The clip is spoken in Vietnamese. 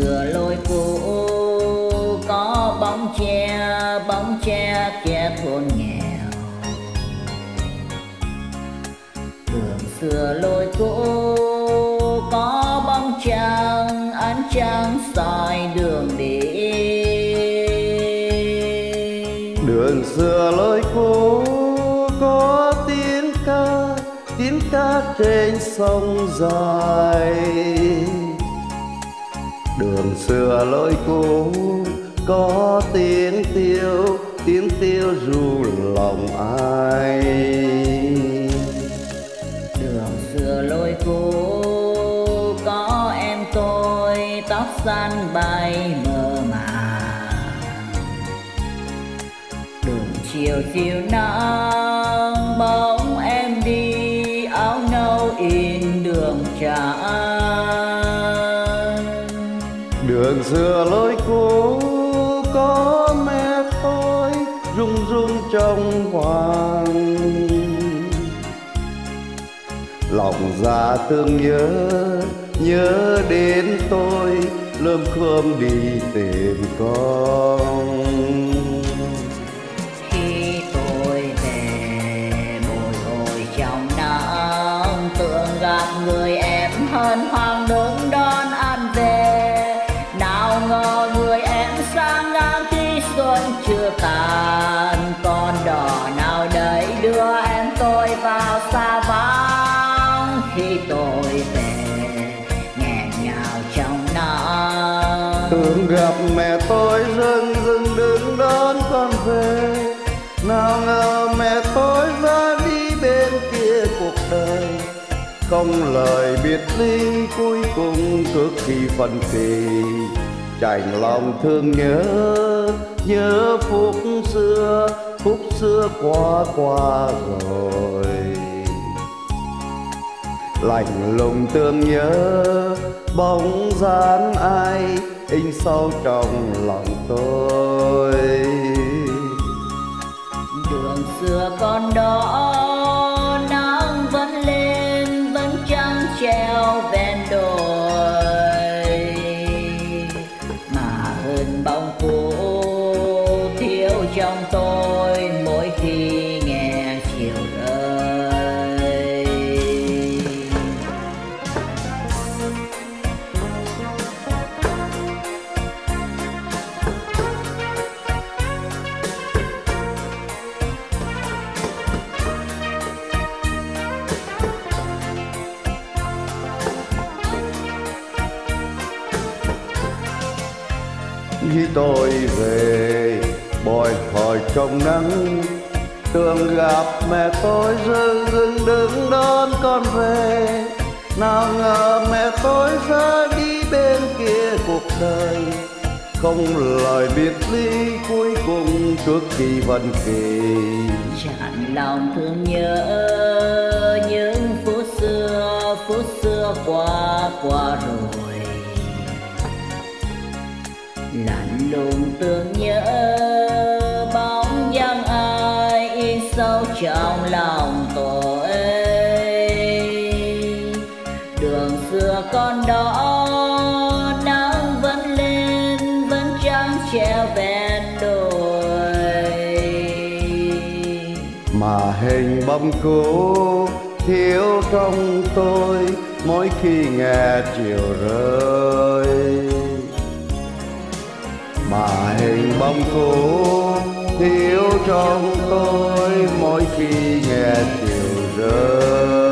xưa lối cũ có bóng che kẻ thôn nghèo. Đường xưa lối cũ có bóng trăng, ánh trăng soi đường đi. Đường xưa lối cũ có tiếng ca trên sông dài. Đường xưa lối cũ có tiếng tiêu ru lòng ai. Đường xưa lối cũ có em tôi tóc xanh bay mơ màng. Đường chiều chiều nắng bóng em đi, áo nâu in đường trắng. Đường xưa lối cũ có mẹ tôi rung rung trong hoàng. Lòng già thương nhớ đến tôi, lơm khơm đi tìm con. Khi tôi về bồi hồi trong nắng, tưởng gặp người em hân hoan đứng đón anh về. Nào ngờ người em sang ngang khi xuân chưa tàn. Con đò nào đấy đưa em tôi vào xa vắng. Khi tôi về nghẹn ngào trong nắng, Tưởng gặp mẹ tôi dưng đứng đón con về. Nào ngờ mẹ tôi ra đi bên kia cuộc đời. Không lời biệt ly cuối cùng cực kỳ phân kỳ. Chạnh lòng thương nhớ phút xưa qua rồi. Lạnh lùng thương nhớ bóng dáng ai in sâu trong lòng tôi. đường xưa con đó nắng vẫn lên, vẫn trăng treo ven đồi. Mà hơn bóng cũ thiếu trong tôi mỗi khi nghe chiều rơi. Khi tôi về bồi hồi trong nắng, tưởng gặp mẹ tôi dưng đứng đón con về. Nào ngờ mẹ tôi ra đi bên kia cuộc đời. Không lời biệt ly cuối cùng cực kỳ vần kỳ. Chạnh lòng thương nhớ những phút xưa qua rồi. Lạnh lùng tưởng nhớ bóng dáng ai in sâu trong lòng tôi. Đường xưa con đó nắng vẫn lên, vẫn trăng treo ven đồi. Mà hình bóng cũ thiếu trong tôi mỗi khi nghe chiều rơi. Mà hình bóng cũ thiếu trong tôi mỗi khi nghe chiều rơi.